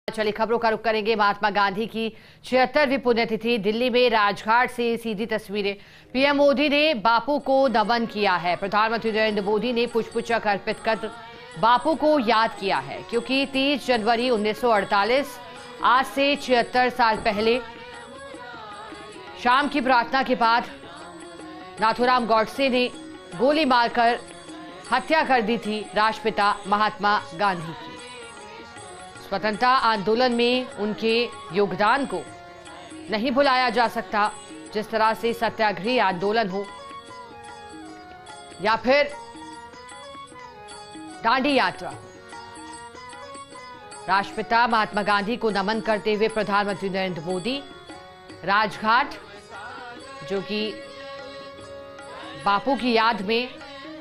चलिए खबरों का रुख करेंगे। महात्मा गांधी की 76वीं पुण्यतिथि, दिल्ली में राजघाट से सीधी तस्वीरें। पीएम मोदी ने बापू को नमन किया है। प्रधानमंत्री नरेंद्र मोदी ने पुष्पचक्र अर्पित कर बापू को याद किया है, क्योंकि 30 जनवरी 1948 आज से 76 साल पहले शाम की प्रार्थना के बाद नाथूराम गॉडसे ने गोली मारकर हत्या कर दी थी राष्ट्रपिता महात्मा गांधी की। स्वतंत्रता आंदोलन में उनके योगदान को नहीं भुलाया जा सकता। जिस तरह से सत्याग्रही आंदोलन हो या फिर दांडी यात्रा, राष्ट्रपिता महात्मा गांधी को नमन करते हुए प्रधानमंत्री नरेंद्र मोदी राजघाट, जो कि बापू की याद में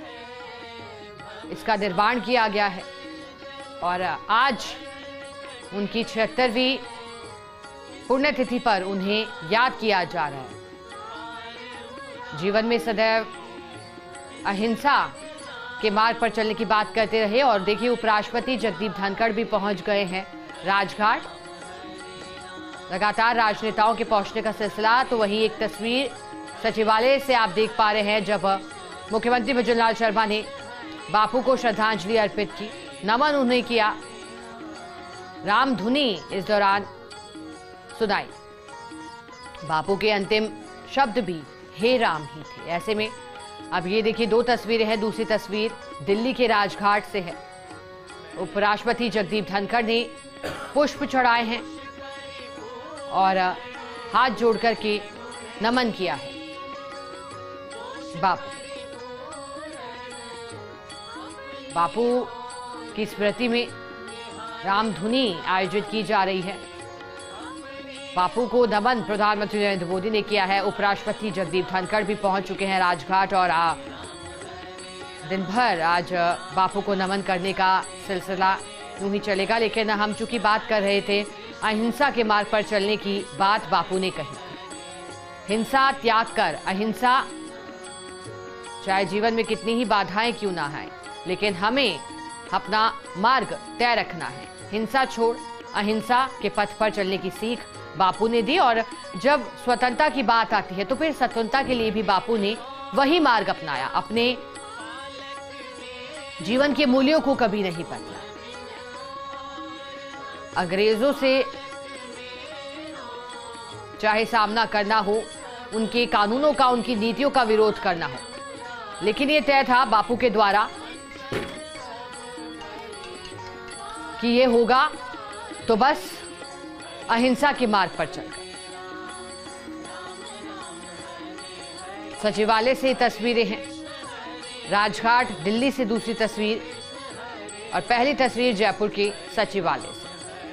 इसका निर्माण किया गया है, और आज उनकी 76वीं पुण्यतिथि पर उन्हें याद किया जा रहा है। जीवन में सदैव अहिंसा के मार्ग पर चलने की बात करते रहे। और देखिए, उपराष्ट्रपति जगदीप धनखड़ भी पहुंच गए हैं राजघाट। लगातार राजनेताओं के पहुंचने का सिलसिला। तो वहीं एक तस्वीर सचिवालय से आप देख पा रहे हैं, जब मुख्यमंत्री भजनलाल शर्मा ने बापू को श्रद्धांजलि अर्पित की, नमन उन्हें किया। राम धुनी इस दौरान सुनाई। बापू के अंतिम शब्द भी हे राम ही थे। ऐसे में अब ये देखिए, दो तस्वीरें हैं। दूसरी तस्वीर दिल्ली के राजघाट से है। उपराष्ट्रपति जगदीप धनखड़ ने पुष्प चढ़ाए हैं और हाथ जोड़कर के नमन किया है बापू की स्मृति में रामधुनी आयोजित की जा रही है। बापू को नमन प्रधानमंत्री नरेंद्र मोदी ने किया है। उपराष्ट्रपति जगदीप धनखड़ भी पहुंच चुके हैं राजघाट, और दिन भर आज बापू को नमन करने का सिलसिला यूं ही चलेगा। लेकिन हम चूंकि बात कर रहे थे अहिंसा के मार्ग पर चलने की, बात बापू ने कही। हिंसा त्याग कर अहिंसा, चाहे जीवन में कितनी ही बाधाएं क्यों ना आए, लेकिन हमें अपना मार्ग तय रखना है। हिंसा छोड़ अहिंसा के पथ पर चलने की सीख बापू ने दी। और जब स्वतंत्रता की बात आती है तो फिर स्वतंत्रता के लिए भी बापू ने वही मार्ग अपनाया। अपने जीवन के मूल्यों को कभी नहीं बदला। अंग्रेजों से चाहे सामना करना हो, उनके कानूनों का, उनकी नीतियों का विरोध करना हो, लेकिन यह तय था बापू के द्वारा कि ये होगा तो बस अहिंसा के मार्ग पर चलकर। सचिवालय से तस्वीरें हैं, राजघाट दिल्ली से दूसरी तस्वीर, और पहली तस्वीर जयपुर के सचिवालय से।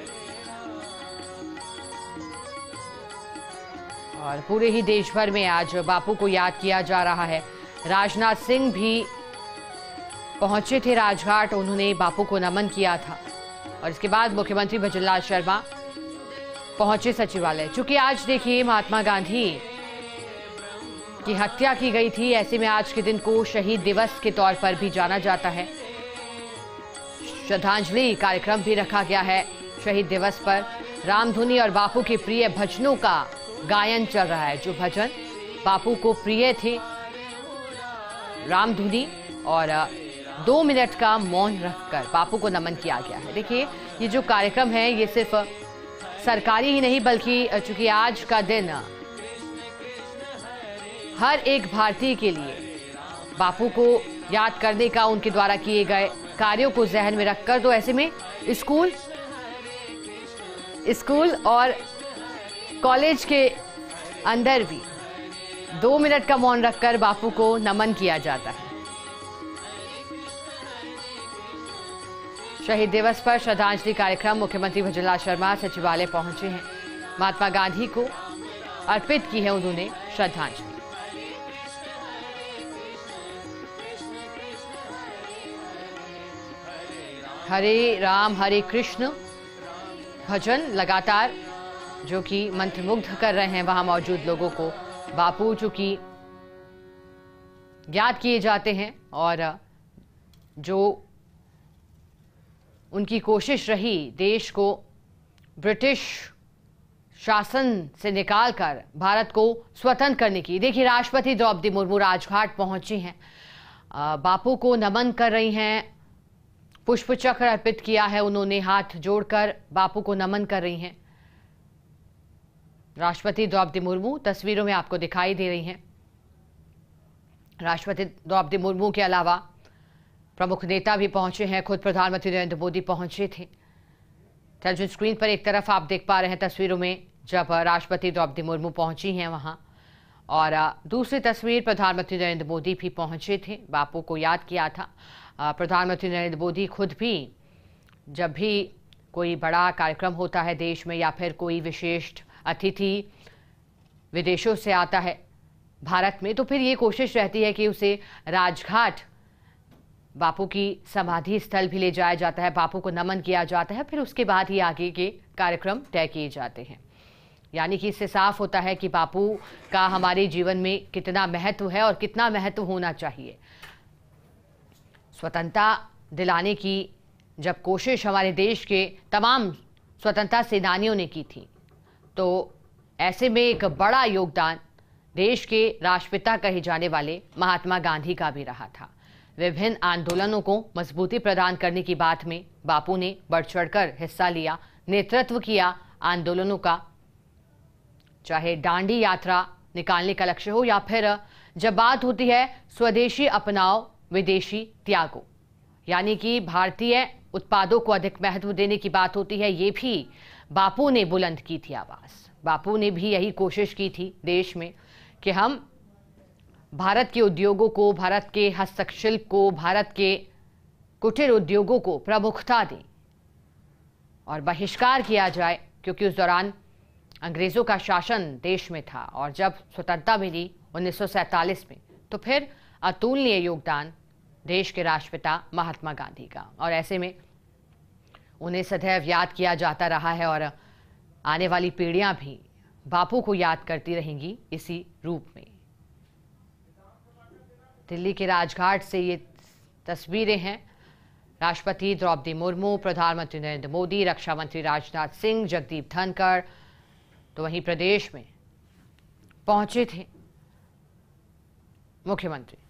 और पूरे ही देश भर में आज बापू को याद किया जा रहा है। राजनाथ सिंह भी पहुंचे थे राजघाट, उन्होंने बापू को नमन किया था। और इसके बाद मुख्यमंत्री भजनलाल शर्मा पहुंचे सचिवालय। चूंकि आज देखिए, महात्मा गांधी की हत्या की गई थी, ऐसे में आज के दिन को शहीद दिवस के तौर पर भी जाना जाता है। श्रद्धांजलि कार्यक्रम भी रखा गया है शहीद दिवस पर। रामधुनी और बापू के प्रिय भजनों का गायन चल रहा है। जो भजन बापू को प्रिय थे, रामधुनी, और 2 मिनट का मौन रखकर बापू को नमन किया गया है। देखिए, ये जो कार्यक्रम है, ये सिर्फ सरकारी ही नहीं, बल्कि चूंकि आज का दिन हर एक भारतीय के लिए बापू को याद करने का, उनके द्वारा किए गए कार्यों को जहन में रखकर, तो ऐसे में स्कूल और कॉलेज के अंदर भी 2 मिनट का मौन रखकर बापू को नमन किया जाता है। शहीद दिवस पर श्रद्धांजलि कार्यक्रम, मुख्यमंत्री भजनलाल शर्मा सचिवालय पहुंचे हैं। महात्मा गांधी को अर्पित की है उन्होंने श्रद्धांजलि। हरे राम हरे कृष्ण भजन लगातार जो कि मंत्रमुग्ध कर रहे हैं वहां मौजूद लोगों को। बापू चूंकि याद किए जाते हैं और जो उनकी कोशिश रही देश को ब्रिटिश शासन से निकालकर भारत को स्वतंत्र करने की। देखिए, राष्ट्रपति द्रौपदी मुर्मू राजघाट पहुंची हैं, बापू को नमन कर रही हैं, पुष्प चक्र अर्पित किया है उन्होंने, हाथ जोड़कर बापू को नमन कर रही हैं। राष्ट्रपति द्रौपदी मुर्मू तस्वीरों में आपको दिखाई दे रही हैं। राष्ट्रपति द्रौपदी मुर्मू के अलावा प्रमुख नेता भी पहुंचे हैं, खुद प्रधानमंत्री नरेंद्र मोदी पहुंचे थे। टेलीविजन स्क्रीन पर एक तरफ आप देख पा रहे हैं तस्वीरों में जब राष्ट्रपति द्रौपदी मुर्मू पहुंची हैं वहां, और दूसरी तस्वीर प्रधानमंत्री नरेंद्र मोदी भी पहुंचे थे, बापू को याद किया था। प्रधानमंत्री नरेंद्र मोदी खुद भी जब भी कोई बड़ा कार्यक्रम होता है देश में या फिर कोई विशेष अतिथि विदेशों से आता है भारत में, तो फिर ये कोशिश रहती है कि उसे राजघाट बापू की समाधि स्थल भी ले जाया जाता है, बापू को नमन किया जाता है, फिर उसके बाद ही आगे के कार्यक्रम तय किए जाते हैं। यानी कि इससे साफ होता है कि बापू का हमारे जीवन में कितना महत्व है और कितना महत्व होना चाहिए। स्वतंत्रता दिलाने की जब कोशिश हमारे देश के तमाम स्वतंत्रता सेनानियों ने की थी, तो ऐसे में एक बड़ा योगदान देश के राष्ट्रपिता कहे जाने वाले महात्मा गांधी का भी रहा था। विभिन्न आंदोलनों को मजबूती प्रदान करने की बात में बापू ने बढ़ चढ़कर हिस्सा लिया, नेतृत्व किया आंदोलनों का, चाहे दांडी यात्रा निकालने का लक्ष्य हो या फिर जब बात होती है स्वदेशी अपनाओ विदेशी त्यागो, यानी कि भारतीय उत्पादों को अधिक महत्व देने की बात होती है, ये भी बापू ने बुलंद की थी आवाज। बापू ने भी यही कोशिश की थी देश में कि हम भारत के उद्योगों को, भारत के हस्तशिल्प को, भारत के कुटीर उद्योगों को प्रमुखता दें और बहिष्कार किया जाए, क्योंकि उस दौरान अंग्रेजों का शासन देश में था और जब स्वतंत्रता मिली 1947 में, तो फिर अतुलनीय योगदान देश के राष्ट्रपिता महात्मा गांधी का, और ऐसे में उन्हें सदैव याद किया जाता रहा है और आने वाली पीढ़ियां भी बापू को याद करती रहेंगी इसी रूप में। दिल्ली के राजघाट से ये तस्वीरें हैं। राष्ट्रपति द्रौपदी मुर्मू, प्रधानमंत्री नरेंद्र मोदी, रक्षा मंत्री राजनाथ सिंह, जगदीप धनखड़ तो वहीं प्रदेश में पहुंचे थे मुख्यमंत्री।